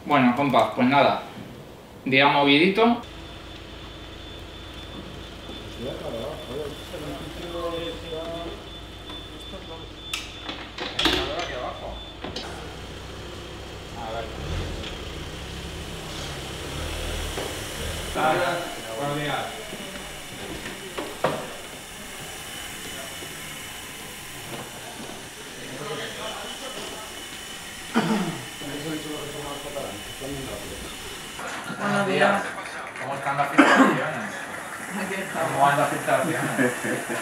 Bueno, compas, pues nada, día movidito. Buenos días. Buenos días. ¿Cómo están las filtraciones? ¿Cómo van las filtraciones?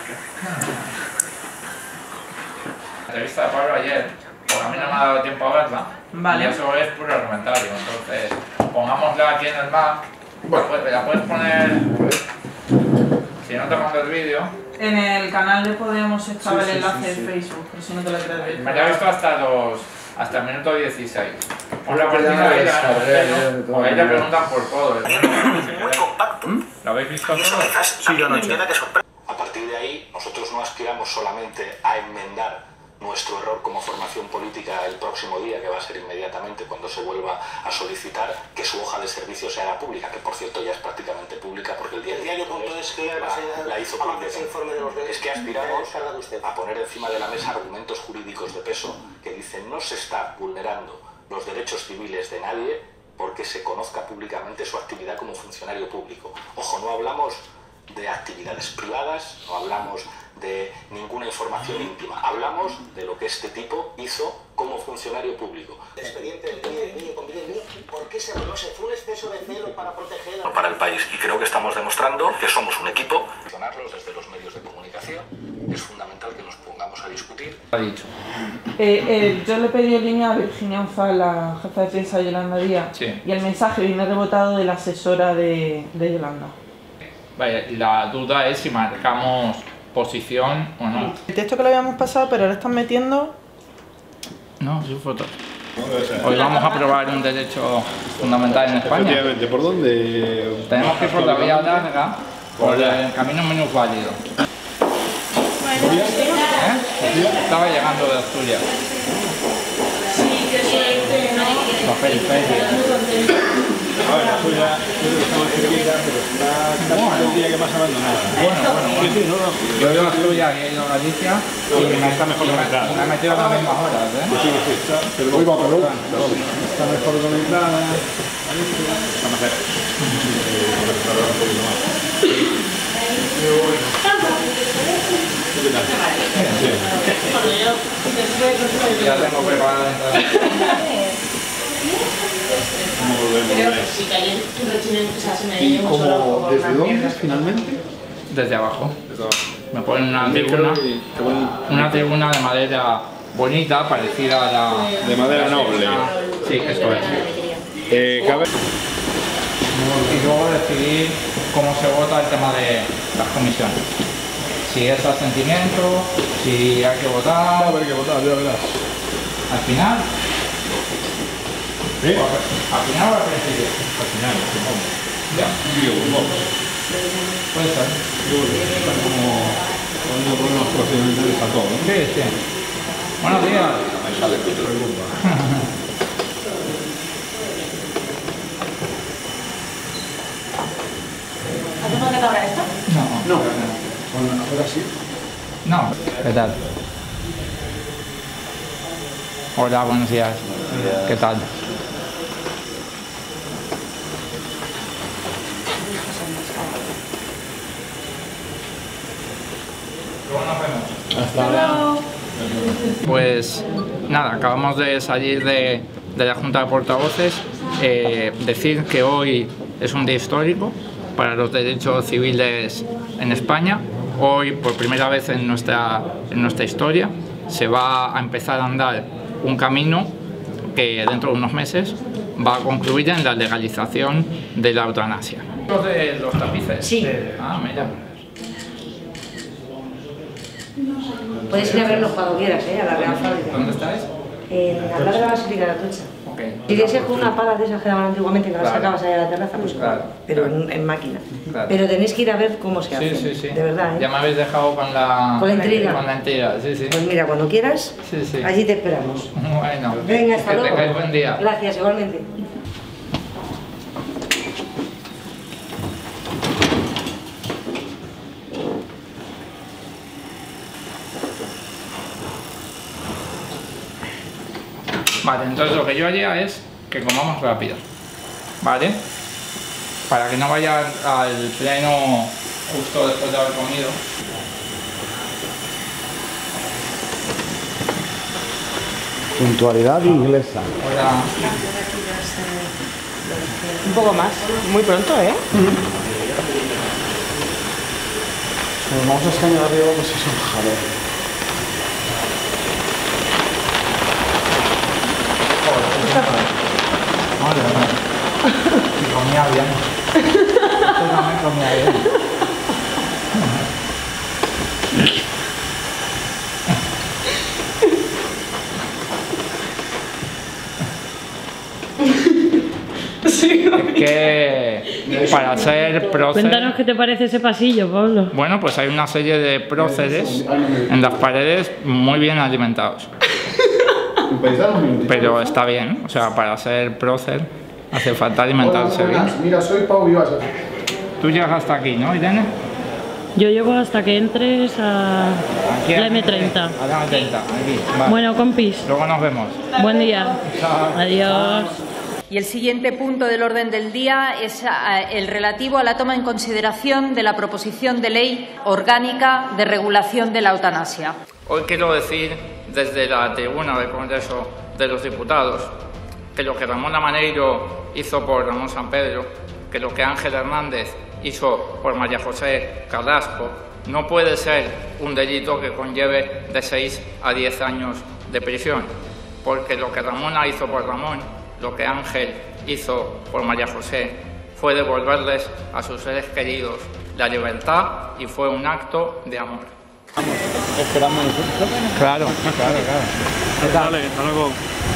La entrevista de Pablo ayer, porque a mí no me ha dado tiempo a verla. Vale. Y eso es puro argumentario, entonces pongámosla aquí en el Mac. La puedes poner, si no te mando el vídeo. En el canal de Podemos estaba el enlace de Facebook, por si no te lo crees. Me la he visto hasta el minuto 16. Os la partida de la porque ahí te preguntan por todo. Muy compacto. ¿Lo habéis visto Y eso todo? quizás queda que sorprende. A partir de ahí, nosotros no aspiramos solamente a enmendar nuestro error como formación política el próximo día, que va a ser inmediatamente cuando se vuelva a solicitar que su hoja de servicio se haga pública, que por cierto ya es prácticamente pública porque el diario.es la hizo pública. Es que aspiramos a poner encima de la mesa argumentos jurídicos de peso que dicen no se está vulnerando los derechos civiles de nadie porque se conozca públicamente su actividad como funcionario público. Ojo, no hablamos de actividades privadas, no hablamos de ninguna información íntima, hablamos de lo que este tipo hizo como funcionario público. El expediente del niño con video, ¿por qué se reconoce? ¿Fue un exceso de celo para proteger para el país? Y creo que estamos demostrando que somos un equipo. Funcionarlos desde los medios de comunicación, es fundamental que nos pongamos a discutir. Ha dicho. Yo le pedí en línea a Virginia Unzal, la jefa de prensa de Yolanda Díaz, Sí. y el mensaje viene rebotado de la asesora de Yolanda. Vaya, la duda es si marcamos posición o no. El texto que le habíamos pasado, pero ahora están metiendo... No, su foto. Hoy vamos a aprobar un derecho fundamental en España. Efectivamente, ¿por dónde? Tenemos que ir por la vía larga, por el camino menos válido. Estaba llegando de Asturias. La periferia. A ver, la suya, yo creo que está más cerquita, pero está casi el día que más abandonada. Bueno. Sí, no. Yo he ido a Asturias y he ido a Galicia y está mejor conectada. me he metido a las mismas horas, Sí, está, pero está mejor conectada. Está más cerca. ¿Qué tal? Ya tengo preparada la entrada. ¿Y cómo, desde dónde finalmente? Desde abajo. Me ponen una tribuna de madera bonita, parecida a la... De madera noble. Sí, esto es. Cabe... Y luego decidir cómo se vota el tema de las comisiones. Si es asentimiento, si hay que votar... Va a haber que votar, ya verás. Al final... ¿Eh? Al final o al principio. Al final, supongo. Ya. Puede ser. Está como poniendo problemas procedimentales a todo, ¿no? Sí, sí. Buenos días. ¿Hacemos que cabra esto? No. Ahora sí. No. ¿Qué tal? Hola, buenos días. ¿Qué tal? Hasta ahora. Pues nada, acabamos de salir de la Junta de Portavoces. Decir que hoy es un día histórico para los derechos civiles en España. Hoy, por primera vez en nuestra historia, se va a empezar a andar un camino que dentro de unos meses va a concluir en la legalización de la eutanasia. ¿De los tapices? Sí. Mira. Puedes ir a verlo cuando quieras, a la Real Fábrica. ¿Dónde estáis? En la plaza de la Basílica de Atocha. Okay. Y de ser con una pala de esas que daban antiguamente, que las Claro. sacabas allá a la terraza, pues Claro, pero claro. en máquina. Claro. Pero tenéis que ir a ver cómo se hace. Sí, sí, sí. De verdad, ¿eh? Ya me habéis dejado con la intriga. Con la intriga, sí, sí. Pues mira, cuando quieras, Sí, sí. allí te esperamos. Bueno, Venga, hasta que luego. tengáis buen día. Gracias, igualmente. Vale, entonces lo que yo haría es que comamos rápido, ¿vale? Para que no vaya al pleno justo después de haber comido. Puntualidad inglesa. Hola. Un poco más, muy pronto, ¿eh? Nos vamos a escanear arriba, pues es un jaleo. Vale, vale. Y comía bien. Yo también comía bien. Es que para ser prócer... Cuéntanos qué te parece ese pasillo, Pablo. Bueno, pues hay una serie de próceres en las paredes muy bien alimentados. Pero está bien, o sea, para ser prócer hace falta alimentarse bien. Mira, soy Pau Vivas. Tú llegas hasta aquí, ¿no, Irene? Yo llego hasta que entres a Aquí, la M30. A la M30, aquí. Vale. Bueno, compis, Luego nos vemos. buen día. Chao. Adiós. Y el siguiente punto del orden del día es el relativo a la toma en consideración de la proposición de ley orgánica de regulación de la eutanasia. Hoy quiero decir desde la tribuna del Congreso de los Diputados que lo que Ramón Maneiro hizo por Ramón Sampedro, que lo que Ángel Hernández hizo por María José Carrasco, no puede ser un delito que conlleve de 6 a 10 años de prisión, porque lo que Ramona hizo por Ramón, lo que Ángel hizo por María José, fue devolverles a sus seres queridos la libertad y fue un acto de amor. Esperamos nosotros. Claro, claro. Vale, hasta luego.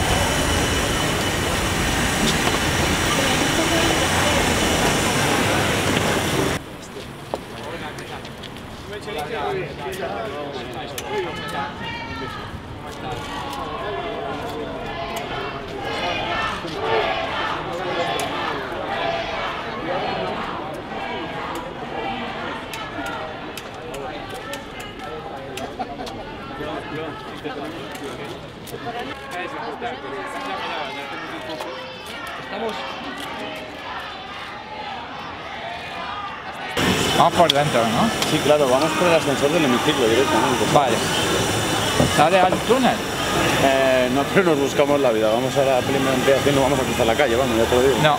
Vamos por dentro, ¿no? Sí, claro, vamos por el ascensor del hemiciclo directamente. Vale. ¿Sale al túnel? No, pero nos buscamos la vida. Vamos a la primera ampliación, no vamos a cruzar la calle, vamos, ya te lo digo. No.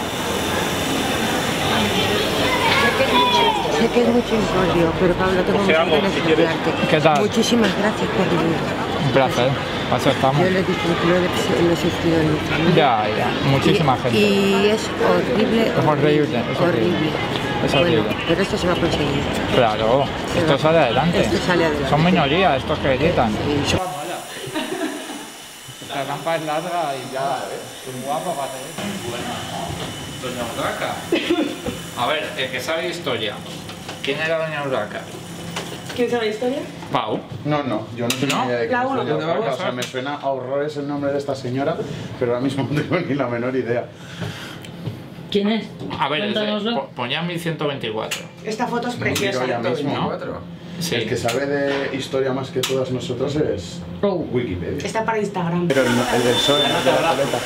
Sé que es mucho incordio, pero Pablo, tengo muchas ganas de saludarte. ¿Qué tal? Muchísimas gracias por venir. Un placer. Para eso estamos. Yo lo he disfrutado, lo he sufrido en mi familia. Ya. Muchísima gente. Y es horrible, Es horrible, es horrible. Es horrible. Bueno, pero esto se va a conseguir. Claro, esto sale adelante. Esto sale adelante. Son minorías estos que gritan. Sí. Esta rampa es larga y ya, es guapo para tener. Doña Urraca. A ver, el que sabe historia. ¿Quién era Doña Urraca? ¿Quién sabe la historia? Pau. No, yo no tengo ¿No? ni idea de La quién uno. es Doña Urraca. O sea, me suena a horrores el nombre de esta señora, pero ahora mismo no tengo ni la menor idea. ¿Quién es? A ver, Cuéntanoslo. ponía 1124. Esta foto es Miro preciosa. ya mismo. ¿No? Sí. El que sabe de historia más que todas nosotros es Wikipedia. Está para Instagram. Pero el del PSOE, el de la paleta.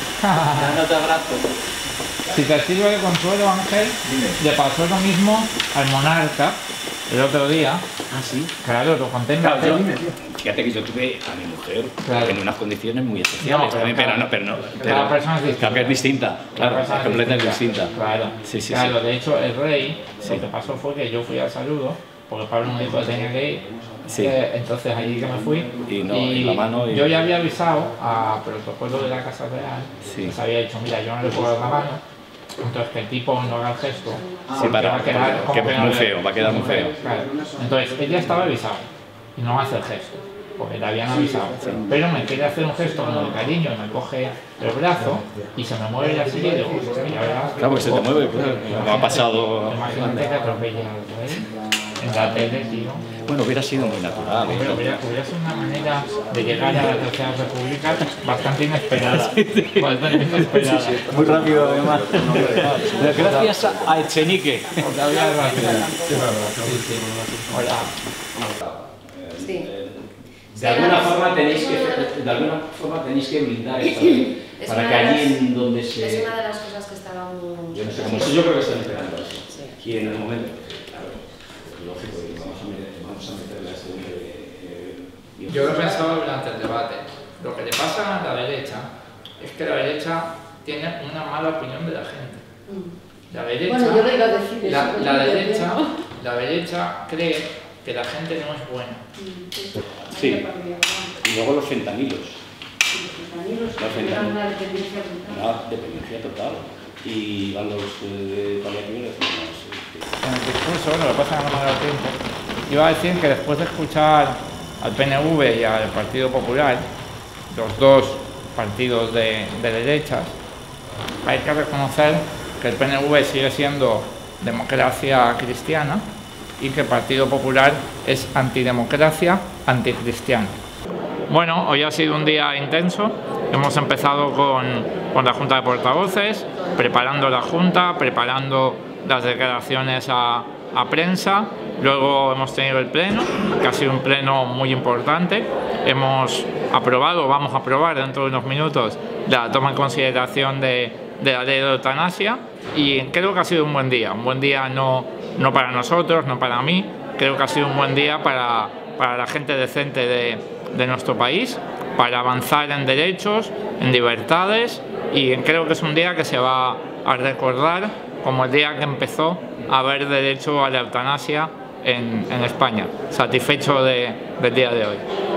Si te sirve de consuelo, Ángel, le pasó lo mismo al monarca el otro día. Ah, sí. Claro, lo conté en la Claro, tele. fíjate que yo tuve a mi mujer Claro. en unas condiciones muy especiales No, pero también, cada- cada persona es distinta. claro que es distinta, claro, Cada persona es completamente distinta. Claro, Sí, sí, claro, sí. de hecho el rey, Sí. lo que pasó fue que yo fui al saludo, porque Pablo me dijo que tenía que ir, Sí. entonces allí que me fui, Y no, y la mano y- yo ya había avisado a protocolo de la Casa Real, Sí. les había dicho, mira, yo no le puedo dar la mano, entonces que el tipo no haga el gesto, Sí, porque para- va a quedar como que que no muy le- feo, va a quedar muy feo. Claro. Entonces él ya estaba avisado y no hace el gesto. porque le habían avisado, pero me quiere hacer un gesto como de cariño, me coge el brazo y se me mueve la silla y digo, ya verás. Claro, porque se te mueve, como ha pasado. Imagínate que atropella al rey en la tele, tío. Bueno, hubiera sido muy natural. Pero hubiera sido una manera de llegar a la Tercera República bastante inesperada. Bastante inesperada. Muy rápido, además. Gracias a Echenique. Hola. Sí. De alguna forma tenéis que blindar esta ley, para que allí en donde se... Es una de las cosas que estábamos... Yo no sé cómo, yo creo que están esperando así. Sí. Y en el momento, claro, lógico, vamos a meterle a este hombre. Yo lo he pensado durante el debate. Lo que le pasa a la derecha es que la derecha tiene una mala opinión de la gente. La derecha, Bueno, yo le iba a decir eso. la derecha cree que la gente no es buena. Sí. Y luego los fentanilos. Los fentanilos. Una dependencia brutal. Una dependencia total. Y a los paliativos les decimos... En el discurso, bueno, lo que pasa es que no me ha dado tiempo, iba a decir que después de escuchar al PNV y al Partido Popular, los dos partidos de derechas, hay que reconocer que el PNV sigue siendo democracia cristiana y que el Partido Popular es antidemocracia, anticristiana. Bueno, hoy ha sido un día intenso. Hemos empezado con la Junta de Portavoces, preparando la Junta, preparando las declaraciones a prensa. Luego hemos tenido el pleno, que ha sido un pleno muy importante. Hemos aprobado, vamos a aprobar dentro de unos minutos, la toma en consideración de la ley de eutanasia, y creo que ha sido un buen día no para nosotros, no para mí. Creo que ha sido un buen día para la gente decente de nuestro país, para avanzar en derechos, en libertades, y creo que es un día que se va a recordar como el día que empezó a haber derecho a la eutanasia en España. Satisfecho del día de hoy.